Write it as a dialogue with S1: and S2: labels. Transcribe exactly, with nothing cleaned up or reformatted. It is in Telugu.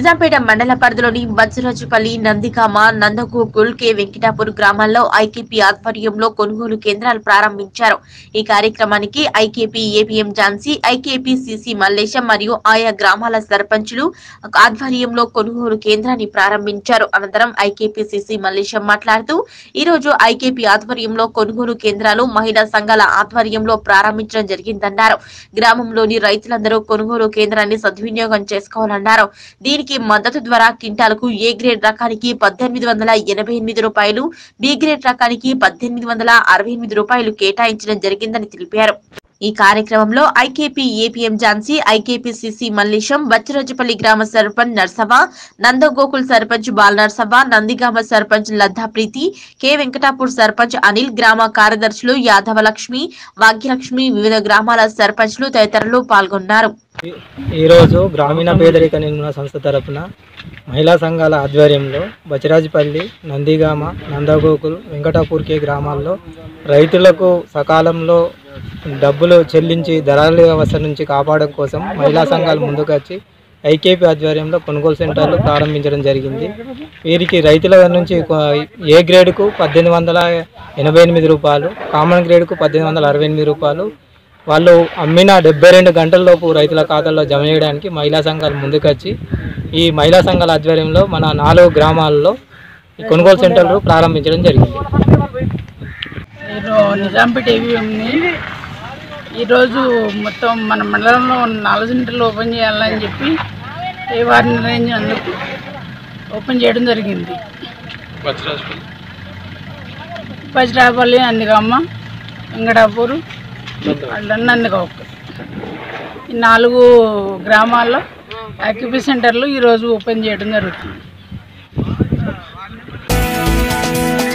S1: నిజాంపేట మండల పరిధిలోని బచ్చరాజుపల్లి, నందిగామ, నందగోకుల్, కె వెంకటాపూర్ గ్రామాల్లో ఐకేపీ ఆధ్వర్యంలో కొనుగోలు కేంద్రాలు ప్రారంభించారు. ఈ కార్యక్రమానికి IKP APM Jhansi, IKP CC Mallesham మరియు ఆయా గ్రామాల సర్పంచులు ఆధ్వర్యంలో కొనుగోలు కేంద్రాన్ని ప్రారంభించారు. అనంతరం ఐకేపీ సిసి మల్లేశం మాట్లాడుతూ ఈ రోజు ఐకేపీ ఆధ్వర్యంలో కొనుగోలు కేంద్రాలు మహిళా సంఘాల ఆధ్వర్యంలో ప్రారంభించడం జరిగిందన్నారు. గ్రామంలోని రైతులందరూ కొనుగోలు కేంద్రాన్ని సద్వినియోగం చేసుకోవాలన్నారు. దీనికి మద్దతు ద్వారా క్వింటాలకు ఏ గ్రేడ్ రకానికి పద్దెనిమిది వందల ఎనభై ఎనిమిది రూపాయలు, బి గ్రేడ్ రకానికి పద్దెనిమిది వందల అరవై ఎనిమిది రూపాయలు కేటాయించడం జరిగిందని తెలిపారు. ఈ కార్యక్రమంలో IKP APM Jhansi, IKP CC Mallesham, Baccharajupalli గ్రామ సర్పంచ్ నర్సవ్వ, నందగోకుల్ సర్పంచ్ బాల నర్సవ్వ, నందిగామ సర్పంచ్ లద్దా ప్రీతి, కె వెంకటాపూర్ సర్పంచ్ అనిల్, గ్రామ కార్యదర్శులు యాదవ లక్ష్మి, భాగ్యలక్ష్మి, వివిధ గ్రామాల సర్పంచ్లు తదితరులు పాల్గొన్నారు.
S2: ఈరోజు గ్రామీణ పేదరిక నిర్మూలన సంస్థ తరపున మహిళా సంఘాల ఆధ్వర్యంలో బచ్చరాజుపల్లి, నందిగామ, నందగోకుల్, వెంకటాపూర్ కే గ్రామాల్లో రైతులకు సకాలంలో డబ్బులు చెల్లించి ధరల వ్యవస్థ నుంచి కాపాడడం కోసం మహిళా సంఘాలు ముందుకొచ్చి ఐకేపీ ఆధ్వర్యంలో కొనుగోలు సెంటర్లు ప్రారంభించడం జరిగింది. వీరికి రైతుల నుంచి ఏ గ్రేడ్కు పద్దెనిమిది వందల ఎనభై ఎనిమిది రూపాయలు, కామన్ గ్రేడ్కు పద్దెనిమిది వందల అరవై ఎనిమిది రూపాయలు వాళ్ళు అమ్మిన డెబ్బై రెండు గంటలలోపు రైతుల ఖాతాల్లో జమ చేయడానికి మహిళా సంఘాలు ముందుకొచ్చి ఈ మహిళా సంఘాల ఆధ్వర్యంలో మన నాలుగు గ్రామాల్లో ఈ కొనుగోలు సెంటర్లు ప్రారంభించడం జరిగింది.
S3: నేను నిజాంపేట ఏవిఎంని ఈరోజు మొత్తం మన మండలంలో నాలుగు సెంటర్లు ఓపెన్ చేయాలని చెప్పి ఏ వారి నిర్ణయించినందుకు ఓపెన్ చేయడం జరిగింది. బచ్చరాజుపల్లి, నందిగామ, వెంకటాపూర్, నందిగామ ఈ నాలుగు గ్రామాల్లో ఐకేపీ సెంటర్లు ఈరోజు ఓపెన్ చేయడం జరుగుతుంది.